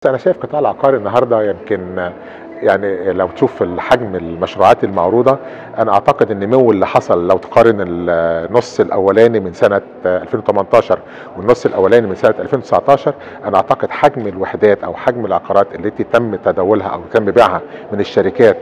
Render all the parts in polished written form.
أنا شايف قطاع العقار النهارده يمكن يعني لو تشوف الحجم المشروعات المعروضة، أنا أعتقد إن النمو اللي حصل لو تقارن النص الأولاني من سنة 2018 والنص الأولاني من سنة 2019، أنا أعتقد حجم الوحدات أو حجم العقارات التي تم تداولها أو تم بيعها من الشركات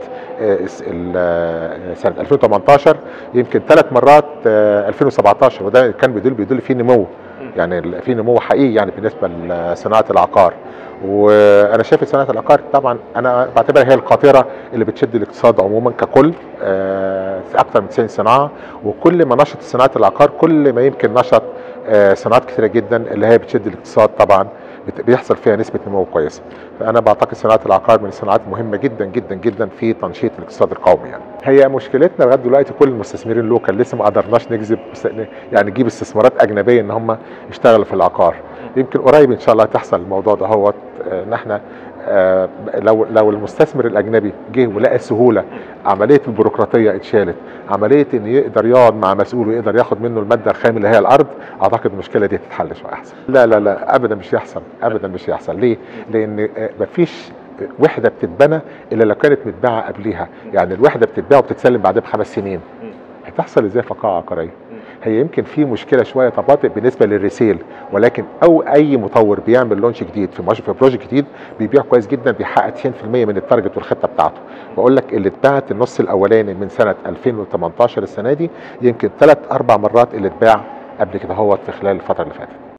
سنة 2018 يمكن 3 مرات 2017، وده كان بيدل فيه نمو، يعني في نمو حقيقي يعني بالنسبة لصناعة العقار. وانا شايف صناعه العقار طبعا انا بعتبرها هي القاطره اللي بتشد الاقتصاد عموما ككل، اكثر من 90 صناعه، وكل ما نشط صناعه العقار كل ما يمكن نشط صناعات كثيره جدا اللي هي بتشد الاقتصاد طبعا، بيحصل فيها نسبه نمو كويسه. فانا بعتقد صناعه العقار من الصناعات المهمه جدا جدا جدا في تنشيط الاقتصاد القومي. يعني هي مشكلتنا لغايه دلوقتي كل المستثمرين اللوكال لسه ما قدرناش نجذب، يعني نجيب استثمارات اجنبيه ان هم يشتغلوا في العقار. يمكن قريب ان شاء الله تحصل الموضوع ده، هو ان احنا لو المستثمر الاجنبي جه ولقى سهوله، عمليه البيروقراطيه اتشالت، عمليه ان يقدر يقعد مع مسؤول ويقدر ياخد منه الماده الخام اللي هي الارض، اعتقد المشكله دي تتحل شويه احسن. لا لا لا ابدا مش هيحصل، ابدا مش هيحصل. ليه؟ لان مفيش وحده بتتبنى الا لو كانت متباعه قبليها، يعني الوحده بتتباع وبتتسلم بعدها ب5 سنين. هتحصل ازاي في قاعه عقاريه؟ هي يمكن في مشكله شويه تباطؤ بالنسبه للريسيل، ولكن اي مطور بيعمل لونش جديد في بروجكت جديد بيبيع كويس جدا، بيحقق 90% من التارجت والخطه بتاعته. بقول لك اللي اتباعت النص الاولاني من سنه 2018 السنه دي يمكن 3-4 مرات اللي اتباع قبل كده هو في خلال الفتره اللي فاتت.